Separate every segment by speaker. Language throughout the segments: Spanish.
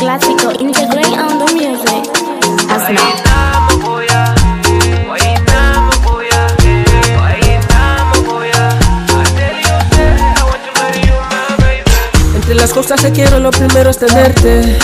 Speaker 1: clásico, integrate on the music.
Speaker 2: Entre las cosas que quiero, lo primero es tenerte.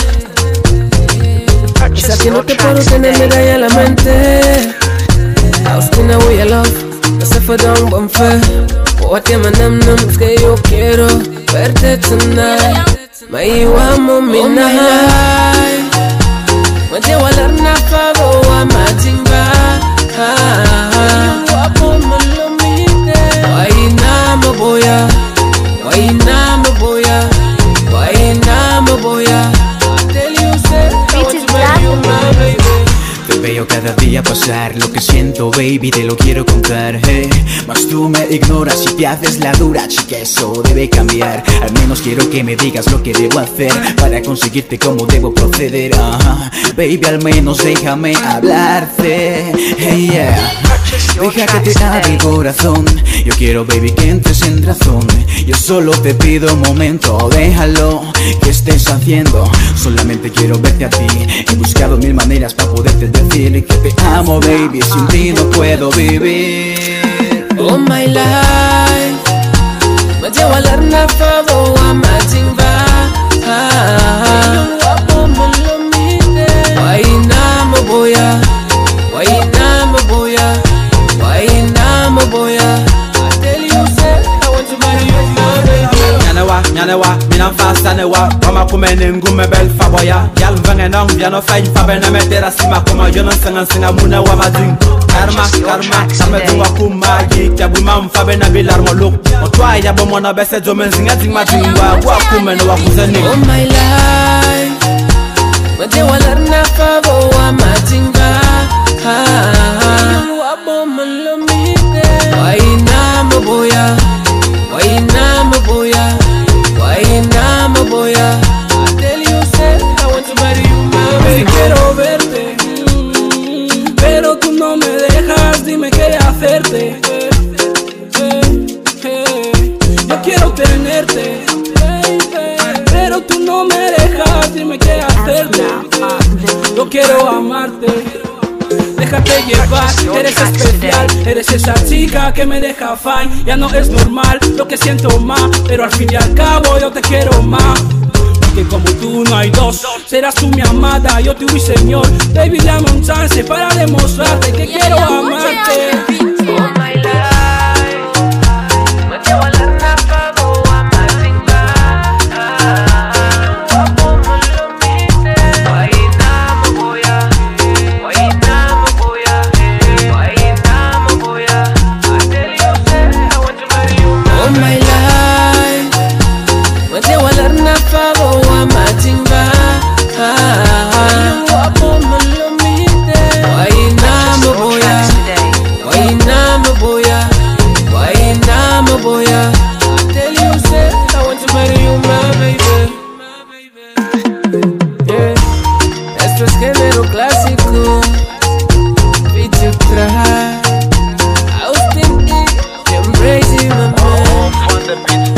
Speaker 2: Es que no te puedo tener medalla en la mente. Austina, we love. No se fue de un buen fe. Porque manam es que yo quiero verte tonight. Mai wamo minai. Manje walarna fabo wa majinga. Wapo malomine. Waina maboya. Waina maboya. Waina maboya. I tell you say I want to make you my baby.
Speaker 3: Te veo cada día pasar, lo que siento baby te lo quiero contar, mas tú me ignoras y te haces la dura, chica, eso debe cambiar. Al menos quiero que me digas lo que debo hacer para conseguirte, cómo debo proceder, baby, al menos déjame hablarte, hey, yeah. Deja que te abra el corazón. Yo quiero, baby, que entres en razón. Yo solo te pido un momento. Déjalo que estés haciendo. Solamente quiero verte a ti. He buscado mil maneras para poderte decir que te amo, baby. Sin ti no puedo vivir.
Speaker 2: Oh my life. Me llevo a la rafa, voy a majinga. Waina maboya. Waina maboya. Waina maboya. I tell you say I want to marry you, my baby.
Speaker 4: Nyanewa, mina fasta newa. Kama kumene ngume bel faboya. Yal mvenge nong biano fay fabe na metera sima kuma yonon singa muna wa mading. Karma, same tuwa kuma yik ya buma mfabe na bilar mo look. Otwa ya bomo na bese jomen singa ting madingwa. Wa kumene wa kuzeni.
Speaker 2: Oh my life. Manje walarna fabo wa majinga. Waina maboya. Waina maboya. Waina maboya. I tell you say I want to marry you, my baby.
Speaker 5: Quiero verte, pero tú no me dejas, dime qué hacerte. Yo quiero tenerte, pero tú no me dejas, dime qué hacerte. Yo quiero amarte. Déjate llevar, eres especial, eres esa chica que me deja fine. Ya no es normal lo que siento más, pero al fin y al cabo yo te quiero más. Porque como tú no hay dos, serás tú mi amada, yo tu señor. Baby, dame un chance para demostrarte que quiero amarte.
Speaker 2: Oh my life. Me llevo a la rafa, voy a majinga. Wapo malomine. Waina maboya. Waina maboya. Waina maboya. I tell you say I want to marry you, oh my life. Me llevo a la rafa, voy a majinga. Wapo malomine. Waina maboya. Waina maboya. Waina maboya. I tell you say I want to marry you, my baby. Yeah. Esto es género clásico. Feature traje Austin E. Embrace my man.